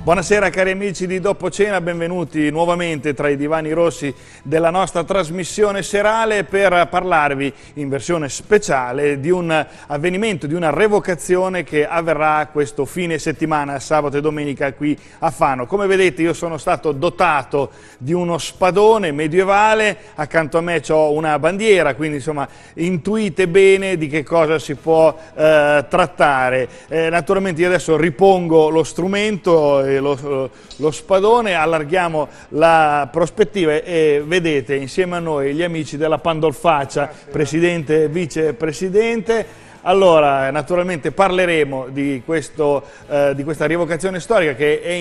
Buonasera cari amici di Dopo Cena, benvenuti nuovamente tra i divani rossi della nostra trasmissione serale per parlarvi in versione speciale di un avvenimento, di una revocazione che avverrà questo fine settimana, sabato e domenica qui a Fano. Come vedete io sono stato dotato di uno spadone medievale, accanto a me ho una bandiera, quindi insomma intuite bene di che cosa si può trattare. Naturalmente io adesso ripongo lo strumento, lo spadone, allarghiamo la prospettiva e vedete insieme a noi gli amici della Pandolfaccia, presidente e vicepresidente. Allora, naturalmente parleremo di questa rievocazione storica che è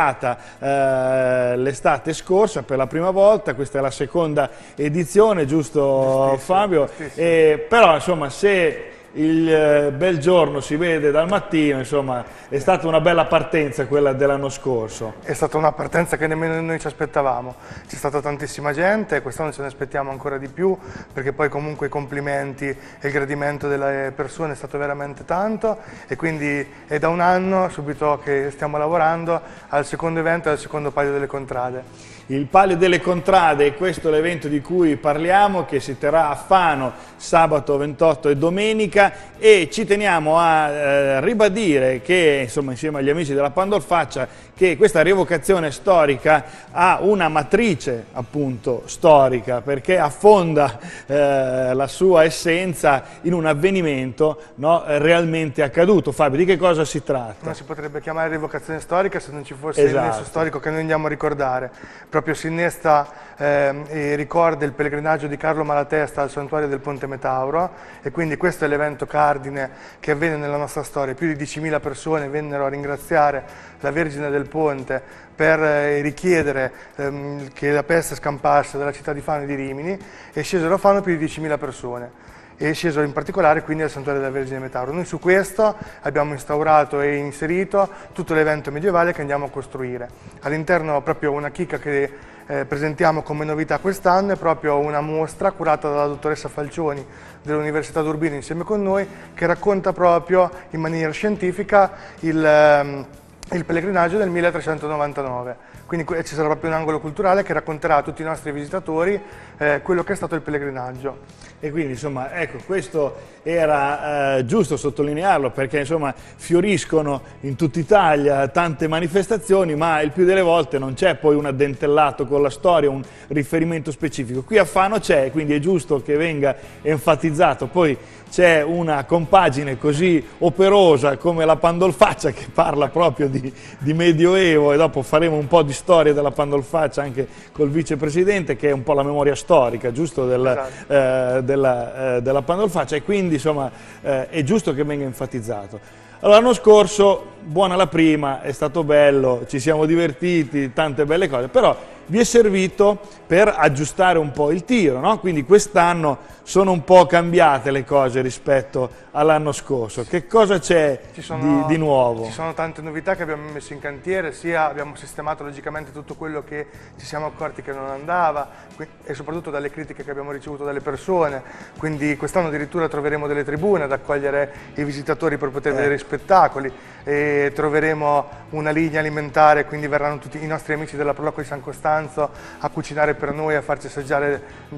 iniziata l'estate scorsa per la prima volta, questa è la seconda edizione, giusto Fabio? Però insomma se il bel giorno si vede dal mattino, insomma è stata una bella partenza quella dell'anno scorso. È stata una partenza che nemmeno noi ci aspettavamo, c'è stata tantissima gente, quest'anno ce ne aspettiamo ancora di più perché poi comunque i complimenti e il gradimento delle persone è stato veramente tanto e quindi è da un anno subito che stiamo lavorando al secondo evento e al secondo Palio delle Contrade. Il Palio delle Contrade è questo l'evento di cui parliamo, che si terrà a Fano sabato 28 e domenica, e ci teniamo a ribadire che insomma insieme agli amici della Pandolfaccia che questa rievocazione storica ha una matrice appunto storica, perché affonda la sua essenza in un avvenimento, no, realmente accaduto. Fabio, di che cosa si tratta? Non si potrebbe chiamare rievocazione storica se non ci fosse il nesso storico che noi andiamo a ricordare. Proprio si innesta e ricorda il pellegrinaggio di Carlo Malatesta al santuario del Ponte Metauro, e quindi questo è l'evento cardine che avvenne nella nostra storia. Più di 10.000 persone vennero a ringraziare la Vergine del Ponte per richiedere che la peste scampasse dalla città di Fano e di Rimini, e scesero a Fano più di 10.000 persone. E scesero in particolare quindi al santuario della Vergine Metauro. Noi su questo abbiamo instaurato e inserito tutto l'evento medievale che andiamo a costruire. All'interno proprio una chicca che presentiamo come novità quest'anno è proprio una mostra curata dalla dottoressa Falcioni dell'Università d'Urbino insieme con noi, che racconta proprio in maniera scientifica il pellegrinaggio del 1399. Quindi ci sarà proprio un angolo culturale che racconterà a tutti i nostri visitatori quello che è stato il pellegrinaggio. E quindi insomma ecco, questo era giusto sottolinearlo, perché insomma fioriscono in tutta Italia tante manifestazioni, ma il più delle volte non c'è poi un addentellato con la storia, un riferimento specifico. Qui a Fano c'è, quindi è giusto che venga enfatizzato. Poi c'è una compagine così operosa come la Pandolfaccia che parla proprio di Medioevo, e dopo faremo un po' di storia della Pandolfaccia anche col vicepresidente, che è un po' la memoria storica, giusto, della Pandolfaccia, e quindi insomma è giusto che venga enfatizzato. Allora, l'anno scorso, buona la prima, è stato bello, ci siamo divertiti, tante belle cose, però vi è servito per aggiustare un po' il tiro, no? Quindi quest'anno sono un po' cambiate le cose rispetto all'anno scorso. Che cosa c'è di nuovo? Ci sono tante novità che abbiamo messo in cantiere, sia abbiamo sistemato logicamente tutto quello che ci siamo accorti che non andava, e soprattutto dalle critiche che abbiamo ricevuto dalle persone. Quindi quest'anno addirittura troveremo delle tribune ad accogliere i visitatori per poter vedere i spettacoli, e troveremo una linea alimentare, quindi verranno tutti i nostri amici della Proloco di San Costanzo a cucinare per noi, a farci assaggiare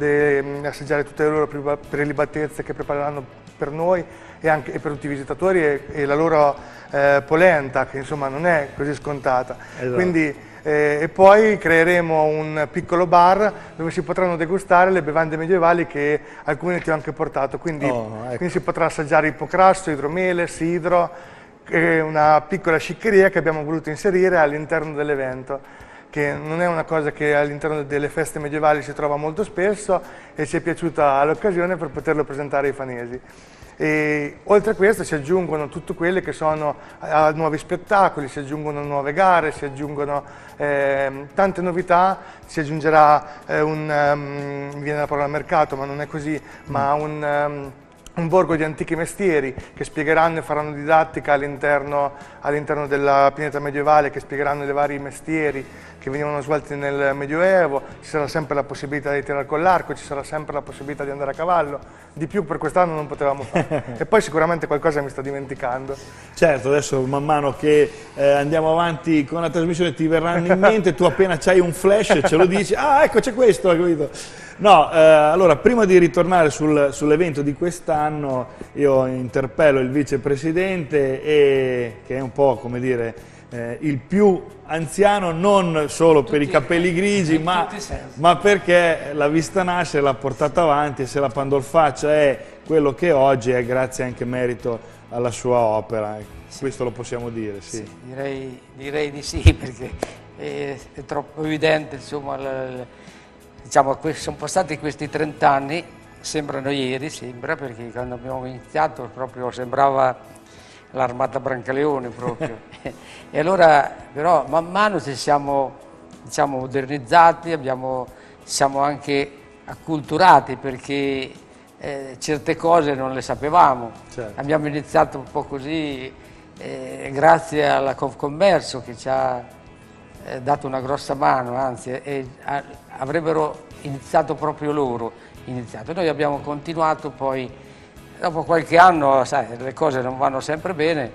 tutte le loro prelibatezze che prepareranno per noi e anche per tutti i visitatori, e la loro polenta, che insomma non è così scontata. Esatto. Quindi, e poi creeremo un piccolo bar dove si potranno degustare le bevande medievali che alcune ti ho anche portato, quindi, quindi si potrà assaggiare ippocrasso, idromele, sidro, una piccola sciccheria che abbiamo voluto inserire all'interno dell'evento, che non è una cosa che all'interno delle feste medievali si trova molto spesso, e ci è piaciuta l'occasione per poterlo presentare ai fanesi. E oltre a questo si aggiungono tutte quelle che sono nuovi spettacoli, si aggiungono nuove gare, si aggiungono tante novità, si aggiungerà mi viene la parola mercato, ma non è così, ma un borgo di antichi mestieri che spiegheranno e faranno didattica all'interno della pineta medievale, che spiegheranno i vari mestieri che venivano svolti nel Medioevo. Ci sarà sempre la possibilità di tirare con l'arco, ci sarà sempre la possibilità di andare a cavallo. Di più per quest'anno non potevamo fare. E poi sicuramente qualcosa mi sto dimenticando. Certo, adesso man mano che andiamo avanti con la trasmissione ti verranno in mente, tu appena c'hai un flash ce lo dici, ah ecco c'è questo, hai capito? No, allora prima di ritornare sull'evento di quest'anno io interpello il vicepresidente che è un po' come dire il più anziano non solo per i capelli grigi ma perché l'ha vista nascere, l'ha portata avanti e se la Pandolfaccia è quello che oggi è grazie anche merito alla sua opera, sì. Questo lo possiamo dire, sì. Sì, direi di sì perché è troppo evidente, insomma, diciamo, sono passati questi 30 anni, sembrano ieri, sembra, perché quando abbiamo iniziato proprio sembrava l'armata Brancaleone proprio. E allora però man mano ci siamo, diciamo, modernizzati, siamo anche acculturati perché certe cose non le sapevamo. Certo. Abbiamo iniziato un po' così grazie alla Confcommercio che ci ha dato una grossa mano, anzi avrebbero iniziato proprio loro. Noi abbiamo continuato, poi dopo qualche anno, sai, le cose non vanno sempre bene,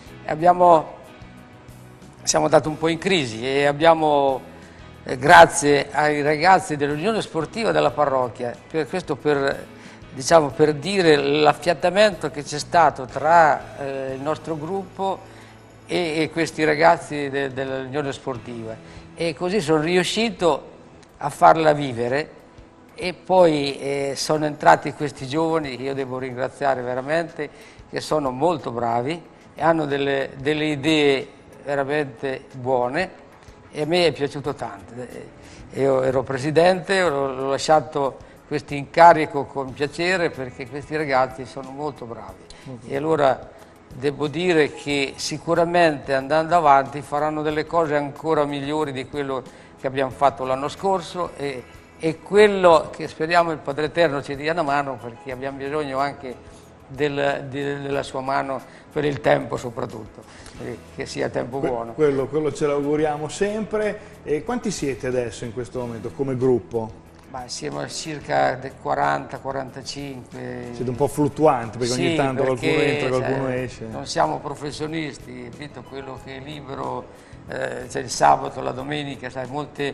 siamo andati un po' in crisi e abbiamo, grazie ai ragazzi dell'Unione Sportiva della parrocchia, questo per dire l'affiatamento che c'è stato tra il nostro gruppo e questi ragazzi dell'Unione Sportiva, e così sono riuscito a farla vivere. E poi sono entrati questi giovani che io devo ringraziare veramente, che sono molto bravi e hanno delle idee veramente buone e a me è piaciuto tanto. Io ero presidente, ho lasciato questo incarico con piacere perché questi ragazzi sono molto bravi. E allora devo dire che sicuramente andando avanti faranno delle cose ancora migliori di quello che abbiamo fatto l'anno scorso e quello che speriamo il Padre Eterno ci dia una mano, perché abbiamo bisogno anche della sua mano per il tempo soprattutto, che sia tempo buono. Quello ce l'auguriamo sempre. E quanti siete adesso in questo momento come gruppo? Siamo a circa 40-45. Siete un po' fluttuanti perché ogni tanto qualcuno entra, qualcuno esce. Non siamo professionisti, capito? Quello che è libero, c'è il sabato, la domenica, sai,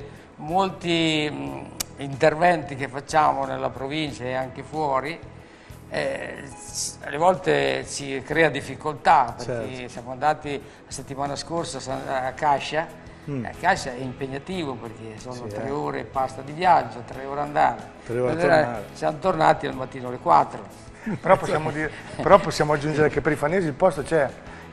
molti interventi che facciamo nella provincia e anche fuori, alle volte ci crea difficoltà perché certo. Siamo andati la settimana scorsa a Cascia. A Cascia è impegnativo perché sono 3 ore e pasta di viaggio, 3 ore andare. 3 ore tornare. Siamo tornati al mattino alle 4. Però possiamo aggiungere che per i fanesi il posto c'è.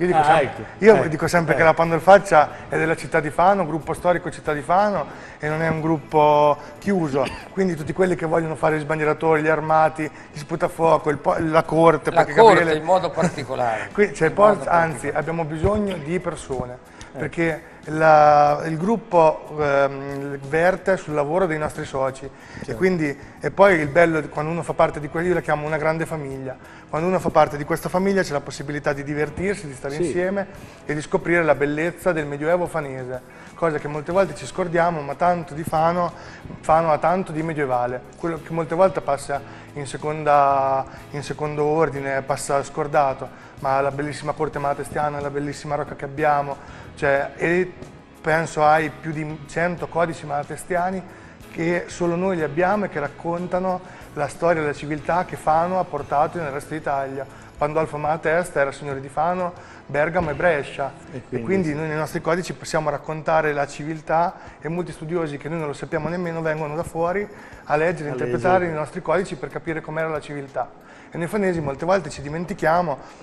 Io dico sempre che la Pandolfaccia è della città di Fano, un gruppo storico città di Fano e non è un gruppo chiuso, quindi tutti quelli che vogliono fare gli sbandieratori, gli armati, gli sputafuoco, la corte. La corte in modo particolare. Qui c'è il posto, anzi abbiamo bisogno di persone, perché il gruppo verte sul lavoro dei nostri soci. Certo. E poi il bello quando uno fa parte di quelli, io la chiamo una grande famiglia. Quando uno fa parte di questa famiglia c'è la possibilità di divertirsi, di stare insieme e di scoprire la bellezza del Medioevo fanese, cosa che molte volte ci scordiamo, ma tanto di Fano ha tanto di medievale, quello che molte volte passa in secondo ordine, passa scordato, ma la bellissima corte malatestiana, la bellissima rocca che abbiamo, e penso ai più di 100 codici malatestiani che solo noi li abbiamo e che raccontano la storia e la civiltà che Fano ha portato nel resto d'Italia. Pandolfo Malatesta era signore di Fano, Bergamo e Brescia, e quindi noi nei nostri codici possiamo raccontare la civiltà, e molti studiosi che noi non lo sappiamo nemmeno vengono da fuori a leggere e interpretare i nostri codici per capire com'era la civiltà. E noi fanesi molte volte ci dimentichiamo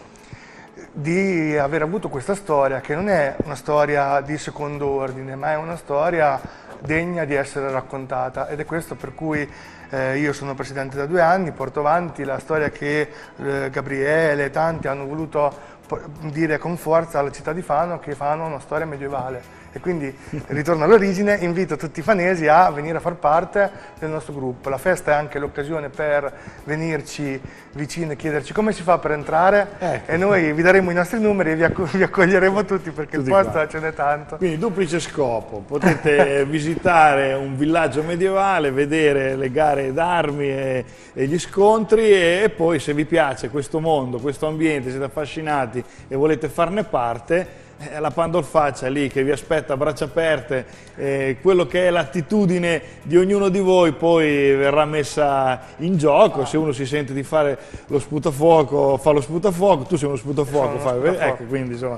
di aver avuto questa storia, che non è una storia di secondo ordine, ma è una storia degna di essere raccontata, ed è questo per cui io sono presidente da 2 anni, porto avanti la storia che Gabriele e tanti hanno voluto dire con forza alla città di Fano, che Fano ha una storia medievale E quindi ritorno all'origine, invito tutti i fanesi a venire a far parte del nostro gruppo. La festa è anche l'occasione per venirci vicino e chiederci come si fa per entrare, e noi vi daremo i nostri numeri e vi accoglieremo tutti, perché tutti il posto qua ce n'è tanto. Quindi duplice scopo, potete visitare un villaggio medievale, vedere le gare d'armi e gli scontri, e poi se vi piace questo mondo, questo ambiente, siete affascinati e volete farne parte, la Pandolfaccia lì che vi aspetta a braccia aperte, quello che è l'attitudine di ognuno di voi poi verrà messa in gioco. Se uno si sente di fare lo sputafuoco, fa lo sputafuoco, tu sei uno sputafuoco, ecco, quindi insomma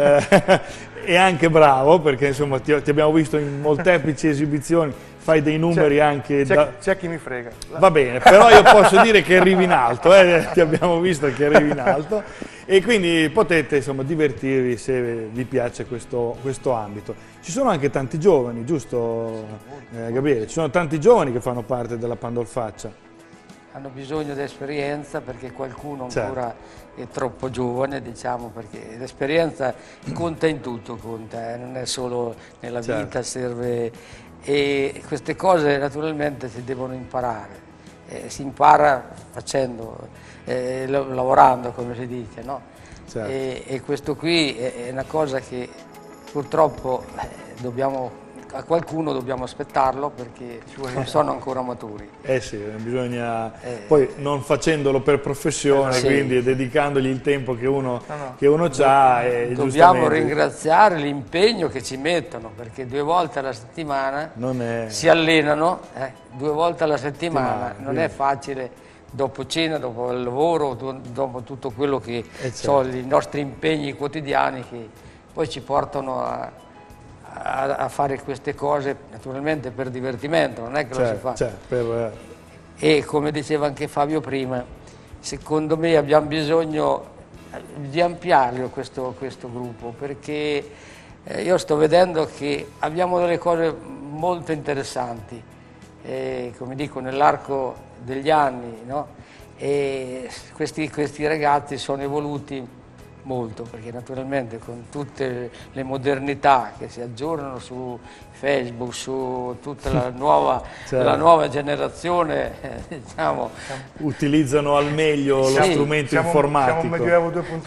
è anche bravo, perché insomma ti abbiamo visto in molteplici esibizioni, fai dei numeri anche c'è chi mi frega. Va bene, però io posso dire che arrivi in alto, ti abbiamo visto che arrivi in alto, e quindi potete insomma divertirvi se vi piace questo ambito. Ci sono anche tanti giovani, giusto Gabriele? Ci sono tanti giovani che fanno parte della Pandolfaccia. Hanno bisogno di esperienza, perché qualcuno ancora è troppo giovane, diciamo, perché l'esperienza conta in tutto, non è solo nella vita, serve, e queste cose naturalmente si devono imparare. Si impara facendo, lavorando, come si dice, no? E questo qui è una cosa che purtroppo a qualcuno dobbiamo aspettarlo, perché non sono ancora maturi. Sì, bisogna, poi non facendolo per professione, quindi dedicandogli il tempo che uno ha. Dobbiamo ringraziare l'impegno che ci mettono, perché 2 volte alla settimana si allenano, 2 volte alla settimana, non è facile, dopo cena, dopo il lavoro, dopo tutto quello che sono i nostri impegni quotidiani, che poi ci portano a fare queste cose naturalmente per divertimento, non è che lo si fa. E come diceva anche Fabio prima, secondo me abbiamo bisogno di ampliarlo questo gruppo, perché io sto vedendo che abbiamo delle cose molto interessanti, come dico, nell'arco degli anni, no? E questi ragazzi sono evoluti molto, perché naturalmente con tutte le modernità che si aggiornano su Facebook, su tutta la nuova generazione, diciamo, utilizzano al meglio lo strumento informatico. Siamo Medioevo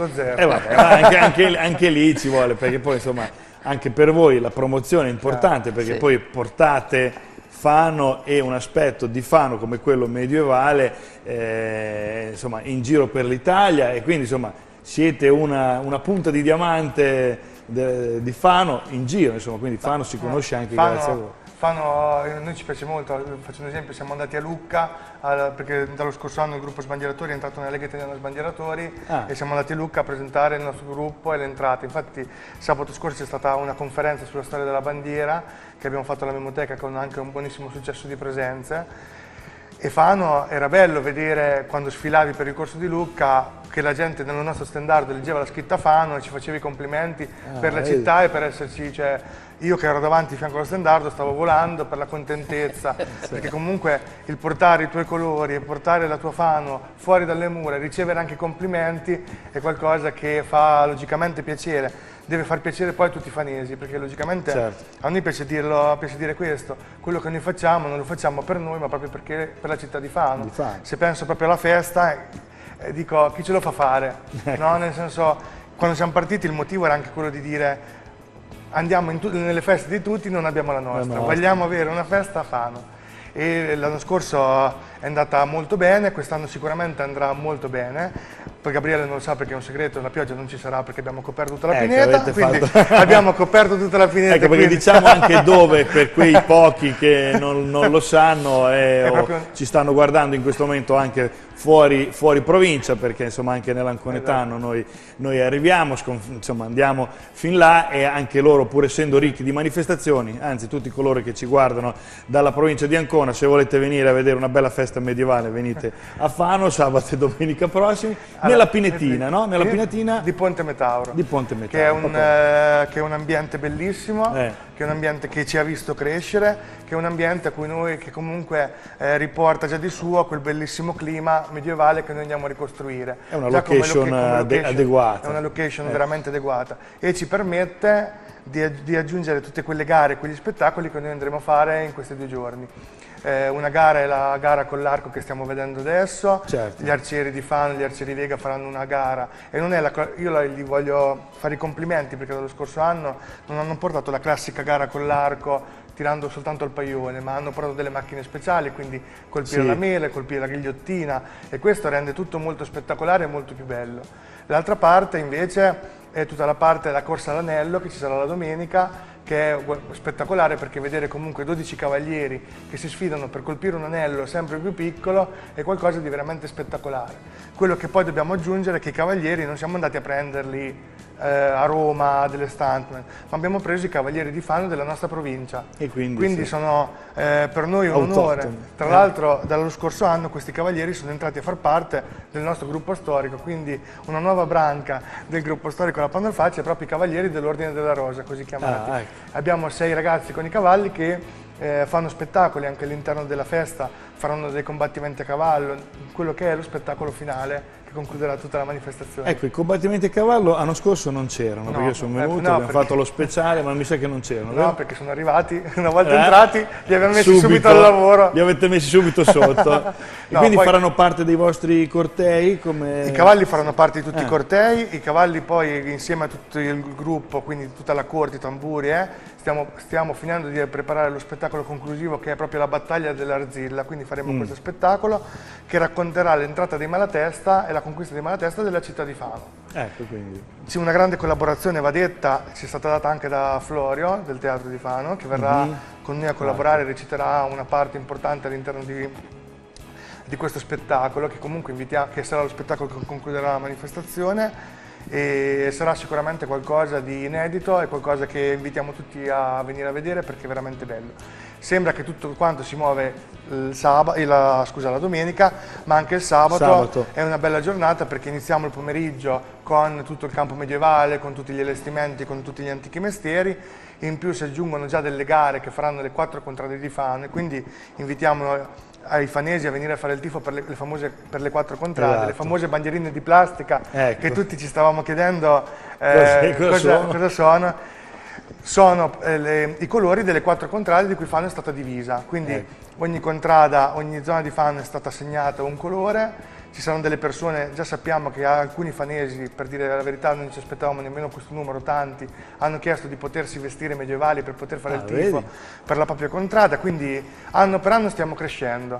2.0. Anche lì ci vuole, perché poi insomma anche per voi la promozione è importante, perché poi portate Fano e un aspetto di Fano come quello medievale insomma in giro per l'Italia, e quindi insomma siete una punta di diamante di Fano in giro, insomma, quindi Fano si conosce anche grazie a voi. Fano, noi ci piace molto, faccio un esempio, siamo andati a Lucca, perché dallo scorso anno il gruppo Sbandieratori è entrato nella Lega Italiana Sbandieratori, e siamo andati a Lucca a presentare il nostro gruppo e l'entrata. Infatti sabato scorso c'è stata una conferenza sulla storia della bandiera che abbiamo fatto alla Memoteca, con anche un buonissimo successo di presenze. E Fano era bello vedere, quando sfilavi per il corso di Lucca, che la gente nel nostro stendardo leggeva la scritta Fano e ci faceva i complimenti per la città e per esserci, cioè, io che ero davanti a fianco allo stendardo stavo volando per la contentezza, perché comunque il portare i tuoi colori e portare la tua Fano fuori dalle mura e ricevere anche complimenti è qualcosa che fa logicamente piacere. Deve far piacere poi a tutti i fanesi, perché logicamente a noi piace dire questo, quello che noi facciamo non lo facciamo per noi, ma proprio perché per la città di Fano. Se penso proprio alla festa, dico chi ce lo fa fare, no? Nel senso, quando siamo partiti il motivo era anche quello di dire andiamo nelle feste di tutti, non abbiamo la nostra, vogliamo avere una festa a Fano. E l'anno scorso è andata molto bene, quest'anno sicuramente andrà molto bene. Poi Gabriele non lo sa perché è un segreto, la pioggia non ci sarà perché abbiamo coperto tutta la pineta, quindi abbiamo coperto tutta la pineta. Ecco, perché diciamo anche dove, per quei pochi che non lo sanno ci stanno guardando in questo momento anche fuori provincia, perché insomma anche nell'Anconetano noi arriviamo, insomma andiamo fin là, e anche loro, pur essendo ricchi di manifestazioni, anzi tutti coloro che ci guardano dalla provincia di Ancona, se volete venire a vedere una bella festa medievale venite a Fano sabato e domenica prossimi. nella Pinetina, no? Nella Pinetina di Ponte Metauro. Di Ponte Metauro. Che è un ambiente bellissimo, che è un ambiente che ci ha visto crescere, che è un ambiente a cui noi, che comunque riporta già di suo quel bellissimo clima medievale che noi andiamo a ricostruire. È una location adeguata. È una location veramente adeguata e ci permette di aggiungere tutte quelle gare, quegli spettacoli che noi andremo a fare in questi 2 giorni. Una gara è la gara con l'arco che stiamo vedendo adesso, gli arcieri di Fano e gli arcieri Vega faranno una gara e non è io gli voglio fare i complimenti perché dallo scorso anno non hanno portato la classica gara con l'arco tirando soltanto il paglione, ma hanno portato delle macchine speciali, quindi colpire la mele, colpire la ghigliottina e questo rende tutto molto spettacolare e molto più bello. L'altra parte invece è tutta la parte della corsa all'anello che ci sarà la domenica, che è spettacolare perché vedere comunque 12 cavalieri che si sfidano per colpire un anello sempre più piccolo è qualcosa di veramente spettacolare. Quello che poi dobbiamo aggiungere è che i cavalieri non siamo andati a prenderli a Roma delle stuntman, ma abbiamo preso i cavalieri di Fano della nostra provincia e quindi sono per noi un onore. Tra l'altro dallo scorso anno questi cavalieri sono entrati a far parte del nostro gruppo storico, quindi una nuova branca del gruppo storico della Pandolfaccia è proprio i cavalieri dell'Ordine della Rosa, così chiamati. Abbiamo 6 ragazzi con i cavalli che fanno spettacoli anche all'interno della festa, faranno dei combattimenti a cavallo, quello che è lo spettacolo finale che concluderà tutta la manifestazione. Ecco, i combattimenti a cavallo l'anno scorso non c'erano, perché io sono venuto, abbiamo fatto lo speciale, ma mi sa che non c'erano. No, perché sono arrivati, una volta entrati li abbiamo messi subito al lavoro. Li avete messi subito sotto. E quindi poi faranno parte dei vostri cortei? I cavalli faranno parte di tutti i cortei, i cavalli poi insieme a tutto il gruppo, quindi tutta la corte, i tamburi, stiamo finendo di preparare lo spettacolo conclusivo che è proprio la battaglia dell'Arzilla, quindi faremo questo spettacolo che racconterà l'entrata dei Malatesta e la conquista dei Malatesta della città di Fano. Ecco, quindi. C'è una grande collaborazione, va detta, ci è stata data anche da Florio del Teatro di Fano che verrà con noi a collaborare e reciterà una parte importante all'interno di questo spettacolo che comunque che sarà lo spettacolo che concluderà la manifestazione e sarà sicuramente qualcosa di inedito e qualcosa che invitiamo tutti a venire a vedere perché è veramente bello. Sembra che tutto quanto si muove la domenica, ma anche il sabato è una bella giornata perché iniziamo il pomeriggio con tutto il campo medievale, con tutti gli allestimenti, con tutti gli antichi mestieri, in più si aggiungono già delle gare che faranno le 4 contrade di Fano e quindi invitiamo ai fanesi a venire a fare il tifo per le 4 contrade, le famose bandierine di plastica che tutti ci stavamo chiedendo cosa sono. Sono i colori delle 4 contrade di cui Fano è stata divisa, quindi ogni contrada, ogni zona di Fano è stata assegnata un colore. Ci saranno delle persone, già sappiamo che alcuni fanesi, per dire la verità non ci aspettavamo nemmeno questo numero, tanti, hanno chiesto di potersi vestire medievali per poter fare il tifo per la propria contrada, quindi anno per anno stiamo crescendo.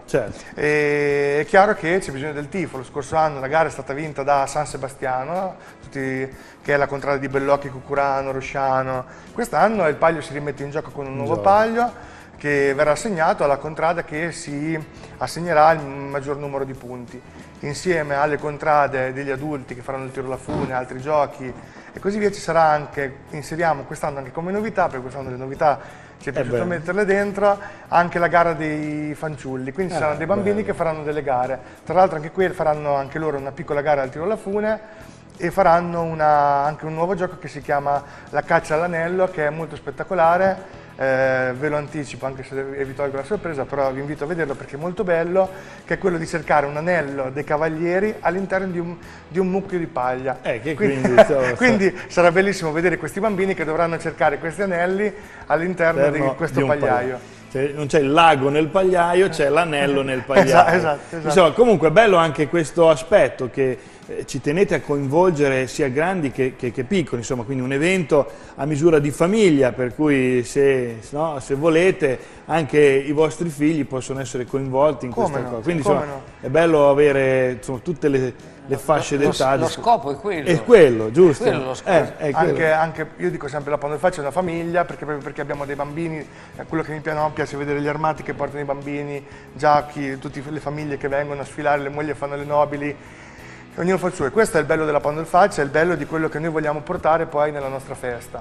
E è chiaro che c'è bisogno del tifo, lo scorso anno la gara è stata vinta da San Sebastiano, che è la contrada di Bellocchi, Cucurano, Rosciano. Quest'anno il Paglio si rimette in gioco con un nuovo Paglio che verrà assegnato alla contrada che si assegnerà il maggior numero di punti, insieme alle contrade degli adulti che faranno il tiro alla fune, altri giochi e così via. Ci sarà anche, inseriamo quest'anno anche come novità, perché quest'anno le novità ci è piaciuto metterle dentro, anche la gara dei fanciulli, quindi ci saranno dei bambini che faranno delle gare, tra l'altro anche qui faranno anche loro una piccola gara al tiro alla fune e faranno anche un nuovo gioco che si chiama la caccia all'anello, che è molto spettacolare. Ve lo anticipo anche se vi tolgo la sorpresa, però vi invito a vederlo perché è molto bello, che è quello di cercare un anello dei cavalieri all'interno di un mucchio di paglia. Quindi sarà bellissimo vedere questi bambini che dovranno cercare questi anelli all'interno di questo pagliaio. Non c'è il lago nel pagliaio, c'è l'anello nel pagliaio. Esatto. Insomma, comunque è bello anche questo aspetto che ci tenete a coinvolgere sia grandi che piccoli, insomma, quindi un evento a misura di famiglia, per cui se volete anche i vostri figli possono essere coinvolti in questa cosa. Quindi è bello avere tutte le fasce d'età. Lo scopo è quello. È quello, giusto? È quello anche io dico sempre la Pandolfaccia è una famiglia, proprio perché abbiamo dei bambini, quello che mi piace vedere gli armati che portano i bambini, Giacchi, tutte le famiglie che vengono a sfilare, le mogli fanno le nobili. Ognuno fa il suo e questo è il bello della Pandolfaccia, è il bello di quello che noi vogliamo portare poi nella nostra festa.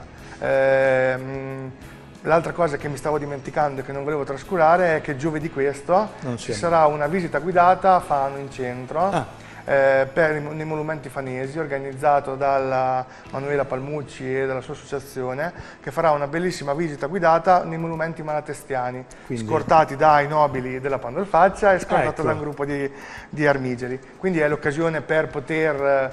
L'altra cosa che mi stavo dimenticando e che non volevo trascurare è che giovedì questo ci sarà una visita guidata a Fano in centro nei monumenti fanesi, organizzato dalla Manuela Palmucci e dalla sua associazione, che farà una bellissima visita guidata nei monumenti malatestiani, scortati dai nobili della Pandolfaccia e scortati da un gruppo di armigeri. Quindi è l'occasione per poter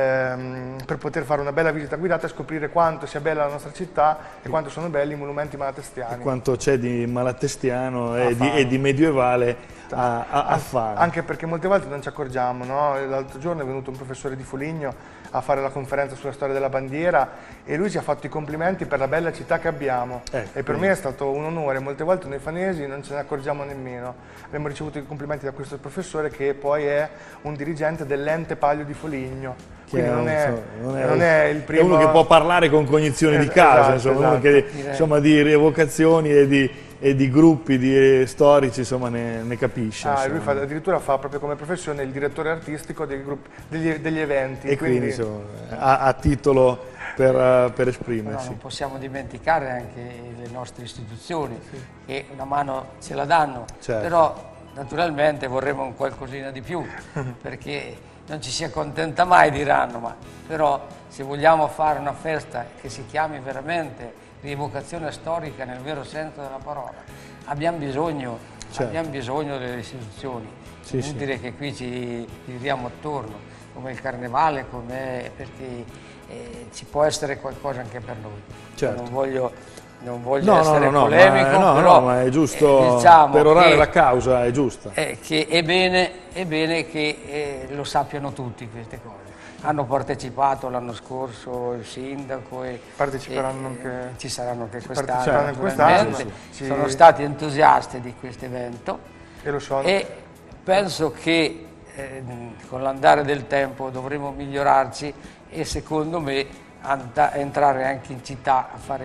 fare una bella visita guidata e scoprire quanto sia bella la nostra città e quanto sono belli i monumenti malatestiani. E quanto c'è di malatestiano e di medievale a fare. Anche perché molte volte non ci accorgiamo, no? L'altro giorno è venuto un professore di Foligno a fare la conferenza sulla storia della bandiera e lui ci ha fatto i complimenti per la bella città che abbiamo, e per me è stato un onore. Molte volte noi fanesi non ce ne accorgiamo nemmeno. Abbiamo ricevuto i complimenti da questo professore, che poi è un dirigente dell'ente Palio di Foligno. Quindi non è il primo... È uno che può parlare con cognizione di causa, insomma, uno che insomma, di rievocazioni e di gruppi di storici, insomma, ne capisce. Lui addirittura fa proprio come professione il direttore artistico dei gruppi, degli eventi. E quindi insomma, ha titolo per esprimersi. No, non possiamo dimenticare anche le nostre istituzioni, che una mano ce la danno, però naturalmente vorremmo un qualcosina di più, perché non ci si accontenta mai, diranno, ma però se vogliamo fare una festa che si chiami veramente rievocazione storica nel vero senso della parola, abbiamo bisogno delle istituzioni. Non dire che qui ci giriamo attorno, come il carnevale, perché ci può essere qualcosa anche per noi. Non voglio essere polemico, però ma è giusto, diciamo perorare la causa è giusta. Che è bene che lo sappiano tutti queste cose. Hanno partecipato l'anno scorso il sindaco e parteciperanno anche, ci saranno anche quest'anno. Sono stati entusiasti di questo evento e penso che con l'andare del tempo dovremo migliorarci e secondo me entrare anche in città a fare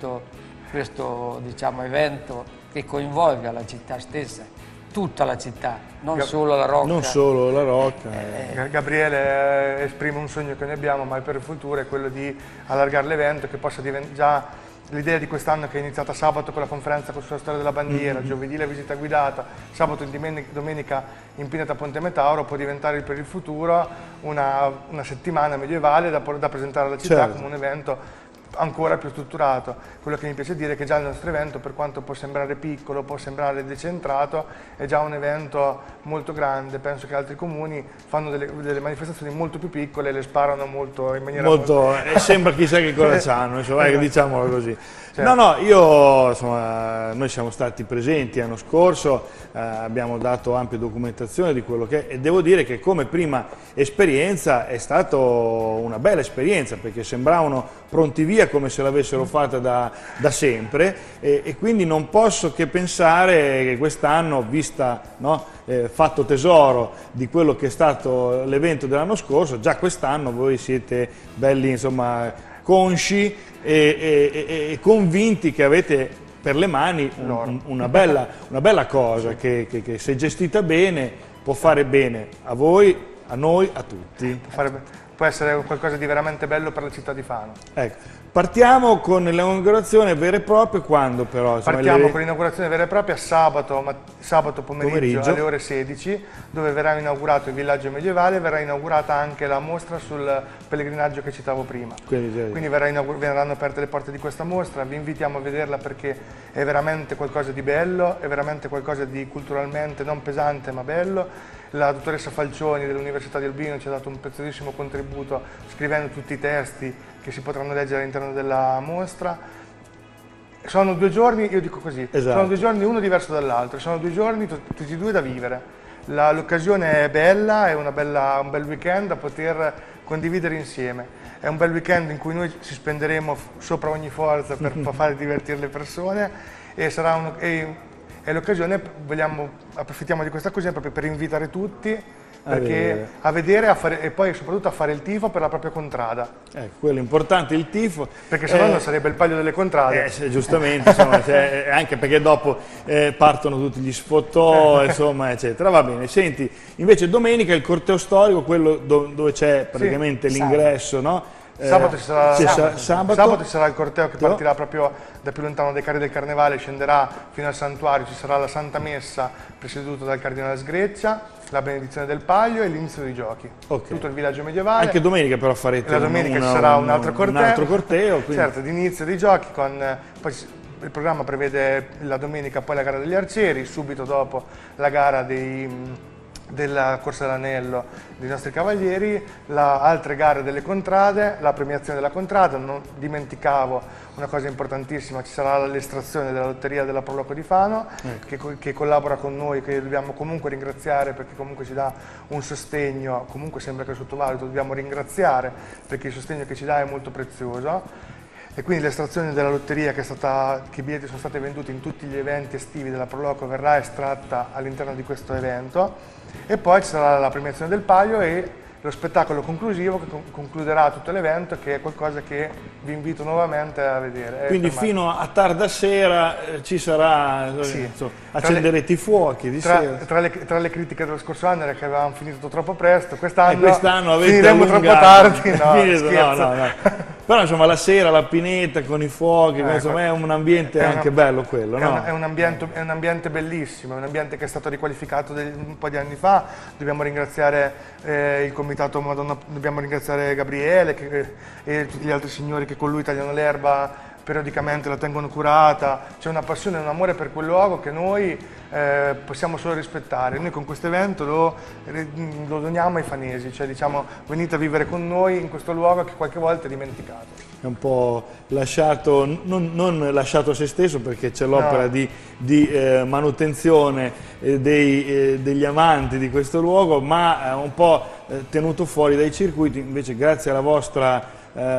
questo diciamo, evento che coinvolga la città stessa, tutta la città, non solo la Rocca. Non solo la Rocca. Gabriele esprime un sogno che noi abbiamo, ma per il futuro è quello di allargare l'evento, che possa diventare già l'idea di quest'anno, che è iniziata sabato con la conferenza sulla storia della bandiera, giovedì la visita guidata, sabato e domenica in Pineta Ponte Metauro, può diventare per il futuro una settimana medievale da presentare alla città come un evento ancora più strutturato. Quello che mi piace dire è che già il nostro evento, per quanto può sembrare piccolo, può sembrare decentrato, è già un evento molto grande. Penso che altri comuni fanno delle manifestazioni molto più piccole e le sparano molto in maniera sembra chissà che cosa c'hanno, diciamolo così. Noi siamo stati presenti l'anno scorso, abbiamo dato ampia documentazione di quello che è, e devo dire che come prima esperienza è stata una bella esperienza, perché sembravano pronti via come se l'avessero fatta da sempre, e quindi non posso che pensare che quest'anno, fatto tesoro di quello che è stato l'evento dell'anno scorso, già quest'anno voi siete belli, insomma, consci e convinti che avete per le mani una bella cosa che se gestita bene può fare bene a voi, a noi, a tutti. Può essere qualcosa di veramente bello per la città di Fano. Ecco. Partiamo con l'inaugurazione vera e propria, quando però? Partiamo con l'inaugurazione vera e propria sabato pomeriggio alle ore 16, dove verrà inaugurato il villaggio medievale, verrà inaugurata anche la mostra sul pellegrinaggio che citavo prima. Quindi verranno aperte le porte di questa mostra, vi invitiamo a vederla perché è veramente qualcosa di bello, è veramente qualcosa di culturalmente non pesante ma bello. La dottoressa Falcioni dell'Università di Urbino ci ha dato un preziosissimo contributo scrivendo tutti i testi che si potranno leggere all'interno della mostra. Sono 2 giorni, io dico così, sono 2 giorni uno diverso dall'altro, sono 2 giorni tutti e 2 da vivere. L'occasione è bella, è un bel weekend da poter condividere insieme. È un bel weekend in cui noi ci spenderemo sopra ogni forza per fare divertire le persone, e sarà è l'occasione, approfittiamo di questa occasione proprio per invitare tutti a vedere e poi soprattutto a fare il tifo per la propria contrada. Quello è importante, il tifo. Perché se no non sarebbe il Palio delle Contrade. Giustamente, insomma, anche perché dopo partono tutti gli sfottò, insomma, eccetera. Va bene, senti, invece domenica il corteo storico, quello dove c'è praticamente l'ingresso, no? Sabato ci sarà, sabato ci sarà il corteo che partirà proprio da più lontano dai carri del Carnevale, scenderà fino al santuario, ci sarà la Santa Messa presieduta dal Cardinale Sgreccia, la benedizione del Palio e l'inizio dei giochi. Tutto il villaggio medievale. Anche domenica però farete la domenica ci sarà un altro corteo. Quindi... Certo, di inizio dei giochi, poi il programma prevede la domenica poi la gara degli arcieri, subito dopo la gara della Corsa dell'Anello dei nostri cavalieri, altre gare delle contrade, la premiazione della contrada. Non dimenticavo una cosa importantissima, ci sarà l'estrazione della lotteria della Proloco di Fano, che collabora con noi, che dobbiamo comunque ringraziare perché comunque ci dà un sostegno, comunque sembra che sottovaluto, dobbiamo ringraziare perché il sostegno che ci dà è molto prezioso. E quindi l'estrazione della lotteria che i biglietti sono stati venduti in tutti gli eventi estivi della Proloco verrà estratta all'interno di questo evento, e poi ci sarà la premiazione del Palio e lo spettacolo conclusivo che concluderà tutto l'evento, che è qualcosa che vi invito nuovamente a vedere. Quindi fino a tarda sera ci sarà, accenderete i fuochi di sera. Tra le critiche dello scorso anno era che avevamo finito troppo presto, quest'anno finiremo troppo tardi. No. Però insomma la sera, la pineta con i fuochi, insomma è un ambiente anche bello quello, no? È un ambiente bellissimo, è un ambiente che è stato riqualificato un po' di anni fa. Dobbiamo ringraziare il comitato Madonna, dobbiamo ringraziare Gabriele e tutti gli altri signori che con lui tagliano l'erba, periodicamente la tengono curata. C'è una passione e un amore per quel luogo che noi possiamo solo rispettare. Noi con questo evento lo doniamo ai fanesi, cioè diciamo venite a vivere con noi in questo luogo che qualche volta è dimenticato. È un po' lasciato, non lasciato a se stesso, perché c'è l'opera di manutenzione degli amanti di questo luogo, ma un po' tenuto fuori dai circuiti. Invece grazie alla vostra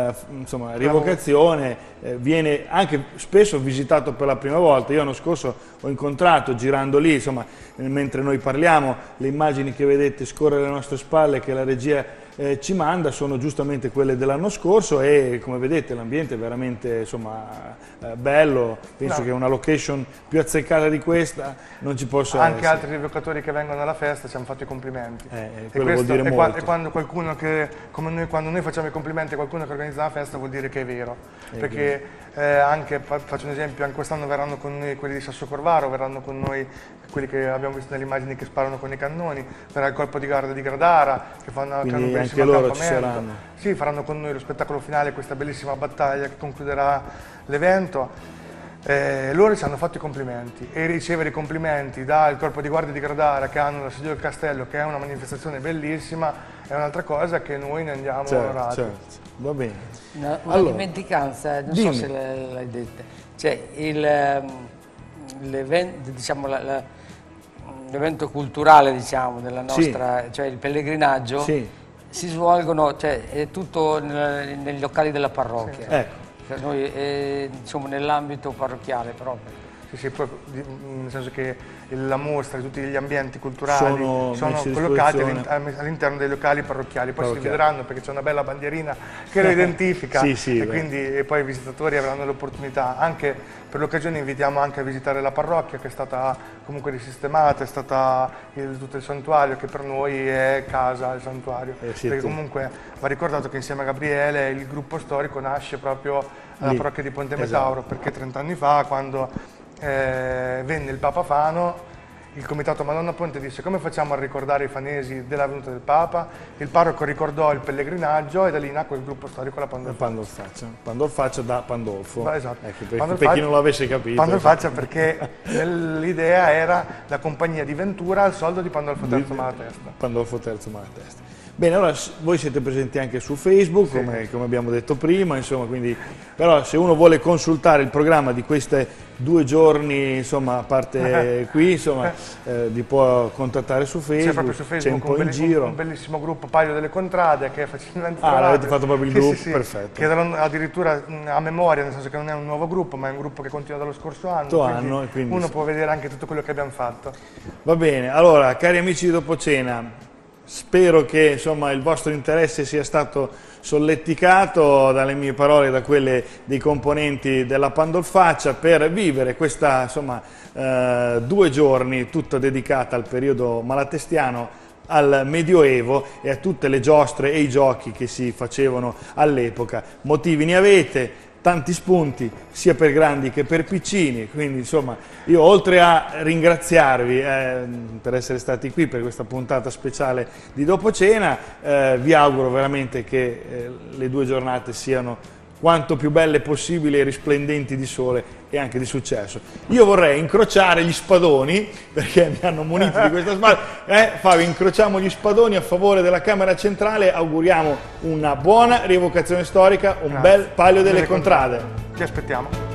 rievocazione viene anche spesso visitato per la prima volta. Io l'anno scorso ho incontrato, girando lì, insomma, mentre noi parliamo, le immagini che vedete scorrere alle nostre spalle, che la regia ci manda, sono giustamente quelle dell'anno scorso, e come vedete l'ambiente è veramente bello. Penso che una location più azzeccata di questa non ci possa anche essere. Altri rievocatori che vengono alla festa ci hanno fatto i complimenti, quello vuol dire molto. E quando qualcuno quando noi facciamo i complimenti a qualcuno che organizza la festa, vuol dire che è vero, perché anche, faccio un esempio, anche quest'anno verranno con noi quelli di Sassocorvaro, verranno con noi quelli che abbiamo visto nelle immagini che sparano con i cannoni, verrà il corpo di guardia di Gradara che hanno un bellissimo accampamento. Sì, faranno con noi lo spettacolo finale, questa bellissima battaglia che concluderà l'evento. Loro ci hanno fatto i complimenti, e ricevere i complimenti dal corpo di guardia di Gradara che hanno l'assedio del castello, che è una manifestazione bellissima, è un'altra cosa che noi ne andiamo onorati. Certo. Va bene. Una dimenticanza, non so se l'hai detta, cioè l'evento culturale, diciamo, della nostra, cioè il pellegrinaggio, si svolgono, è tutto negli locali della parrocchia. Ecco. Per noi insomma nell'ambito parrocchiale proprio. Sì, poi, nel senso che la mostra e tutti gli ambienti culturali sono collocati all'interno dei locali parrocchiali, poi si vedranno perché c'è una bella bandierina che lo identifica, e poi i visitatori avranno l'opportunità. Anche per l'occasione invitiamo anche a visitare la parrocchia, che è stata comunque risistemata, è stata tutto il santuario, che per noi è casa, il santuario, perché comunque va ricordato che insieme a Gabriele il gruppo storico nasce proprio alla parrocchia di Ponte Metauro, perché 30 anni fa, quando venne il Papa Fano, il comitato Madonna Ponte disse: come facciamo a ricordare i fanesi della venuta del Papa? Il parroco ricordò il pellegrinaggio, e da lì nacque il gruppo storico La Pandolfaccia. Pandolfaccia da Pandolfo. Esatto. Ecco, per chi non l'avesse capito. Pandolfaccia perché l'idea era la compagnia di Ventura al soldo di Pandolfo III Malatesta. Pandolfo III Malatesta. Bene, allora voi siete presenti anche su Facebook, come abbiamo detto prima, insomma, quindi, però se uno vuole consultare il programma di questi 2 giorni, insomma, a parte qui, insomma, vi può contattare su Facebook, c'è proprio su Facebook un po' in giro. Un bellissimo gruppo Palio delle Contrade, che è facilmente trovabile. L'avete fatto proprio il gruppo? Perfetto. Che addirittura a memoria, nel senso che non è un nuovo gruppo, ma è un gruppo che continua dallo scorso anno, quindi uno può vedere anche tutto quello che abbiamo fatto. Va bene, allora, cari amici di Dopo Cena, spero che insomma, il vostro interesse sia stato solleticato dalle mie parole e da quelle dei componenti della Pandolfaccia, per vivere questa 2 giorni tutta dedicata al periodo malatestiano, al Medioevo e a tutte le giostre e i giochi che si facevano all'epoca. Motivi ne avete, tanti spunti sia per grandi che per piccini, quindi insomma io oltre a ringraziarvi per essere stati qui per questa puntata speciale di dopo cena, vi auguro veramente che le 2 giornate siano quanto più belle possibili e risplendenti di sole e anche di successo. Io vorrei incrociare gli spadoni, perché mi hanno munito di questa spada. Fabio, incrociamo gli spadoni a favore della Camera Centrale, auguriamo una buona rievocazione storica, un bel Palio delle Contrade. Ti aspettiamo.